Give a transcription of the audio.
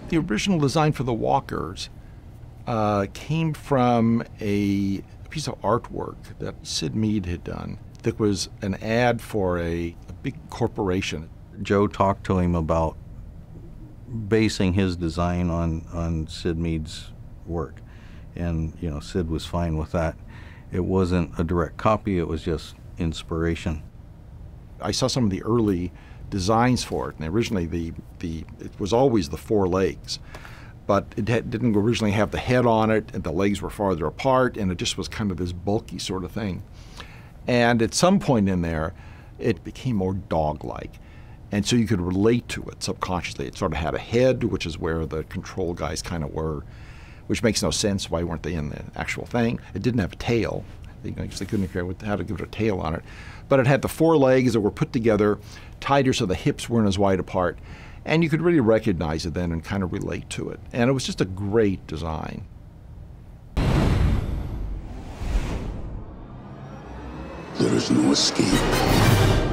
The original design for the walkers came from a piece of artwork that Syd Mead had done. That was an ad for a big corporation. Joe talked to him about basing his design on Syd Mead's work, and Syd was fine with that. It wasn't a direct copy, it was just inspiration. I saw some of the early designs for it, and originally it was always the four legs, but it didn't originally have the head on it, and the legs were farther apart, and it just was kind of this bulky sort of thing. And at some point in there, it became more dog-like, and so you could relate to it subconsciously. It sort of had a head, which is where the control guys kind of were, which makes no sense. Why weren't they in the actual thing? It didn't have a tail. They couldn't figure out how to give it a tail on it. But it had the four legs that were put together, tighter so the hips weren't as wide apart. And you could really recognize it then and kind of relate to it. And it was just a great design. There is no escape.